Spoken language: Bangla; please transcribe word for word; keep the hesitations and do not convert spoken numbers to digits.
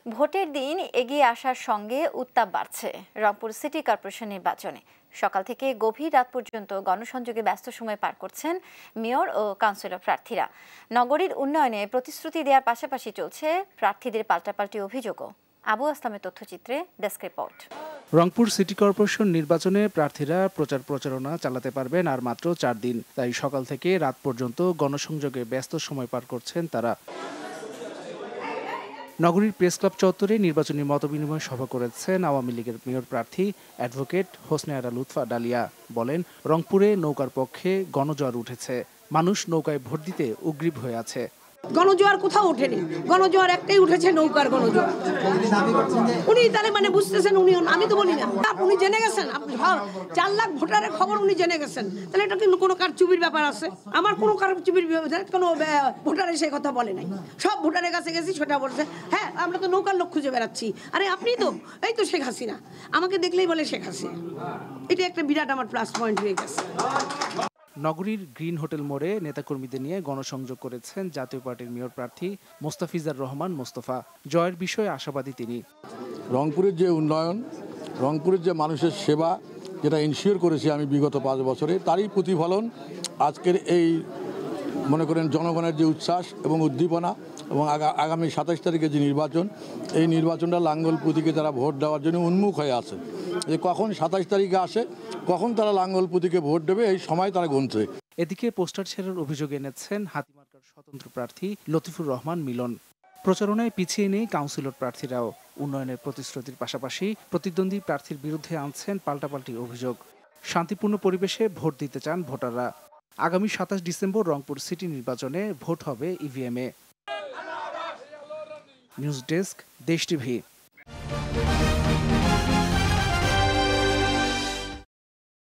ভোটের দিন এগিয়ে আসার সঙ্গে উত্তাপ বাড়ছে রংপুর সিটি কর্পোরেশন নির্বাচনে। সকাল থেকে গভীর রাত পর্যন্ত গণসংযোগে ব্যস্ত সময় পার করছেন মেয়র ও কাউন্সিলর প্রার্থীরা। নগরীর উন্নয়নে প্রতিশ্রুতি দেওয়ার পাশাপাশি চলছে প্রার্থীদের পাল্টাপাল্টি অভিযোগও। আবু আসলামের তথ্যচিত্রে desk report. Rangpur city corporation নির্বাচনে প্রার্থীরা প্রচার প্রচারণা চালাতে পারবেন আর মাত্র চার দিন। তাই সকাল থেকে রাত পর্যন্ত গণসংযোগে ব্যস্ত সময় পার করছেন তারা। নগরীর প্রেস ক্লাব চত্বরে নির্বাচনী মতবিনিময় সভা করেছেন আওয়ামী লীগের মেয়র প্রার্থী অ্যাডভোকেট হোসনে আরা লুৎফা ডালিয়া। বলেন, রংপুরে নৌকার পক্ষে গণজোয়ার উঠেছে, মানুষ নৌকায় ভোট দিতে উগ্রীব হয়ে আছে। গণজোয়ার কোথাও ওঠেনি, গণজোয়ার একটাই উঠেছে, নৌকার গণজোয়ার। উনি তাহলে মানে বুঝতেছেন, উনি, আমি তো বলি না, উনি জেনে গেছেন চার লাখ ভোটারের খবর উনি জেনে গেছেন, তাহলে এটা কিন্তু কোনো কারচুপির ব্যাপার আছে? আমার কোনো কারচুপির কোনো ভোটারে সেই কথা বলে নাই। সব ভোটারের কাছে গেছি, সেটা বলছে হ্যাঁ আমরা তো নৌকার লোক খুঁজে বেড়াচ্ছি। আরে আপনি তো এই তো শেখ হাসিনা, আমাকে দেখলেই বলে শেখ হাসিনা। এটা একটা বিরাট আমার প্লাস পয়েন্ট হয়ে গেছে। নগরীর গ্রিন হোটেল মোড়ে নেতাকর্মীদের নিয়ে গণসংযোগ করেছেন জাতীয় পার্টির মেয়র প্রার্থী মোস্তাফিজার রহমান মোস্তফা। জয়ের বিষয়ে আশাবাদী তিনি। রংপুরের যে উন্নয়ন, রংপুরের যে মানুষের সেবা, যেটা ইনশিওর করেছি আমি বিগত পাঁচ বছরে, তারই প্রতিফলন আজকের এই মনে করেন জনগণের যে উচ্ছ্বাস এবং উদ্দীপনা এবং আগামী সাতাশ তারিখে যে নির্বাচন, এই নির্বাচনটা লাঙ্গল প্রতীকে তারা ভোট দেওয়ার জন্য উন্মুখ হয়ে আছে। যে কখন সাতাশ তারিখে আসে, কখন তারা লাঙ্গল প্রতীকে ভোট দেবে, এই সময় তারা গুনছে। এদিকে পোস্টার ছেড়ার অভিযোগ এনেছেন হাতিমার্কার স্বতন্ত্র প্রার্থী লতিফুর রহমান মিলন। প্রচারণায় পিছিয়ে নেই কাউন্সিলর প্রার্থীরাও। উন্নয়নের প্রতিশ্রুতির পাশাপাশি প্রতিদ্বন্দ্বী প্রার্থীর বিরুদ্ধে আনছেন পাল্টাপাল্টি অভিযোগ। শান্তিপূর্ণ পরিবেশে ভোট দিতে চান ভোটাররা। আগামী সাতাশ ডিসেম্বর রংপুর সিটি নির্বাচনে ভোট হবে ইভিএমে। News desk, Desh TV.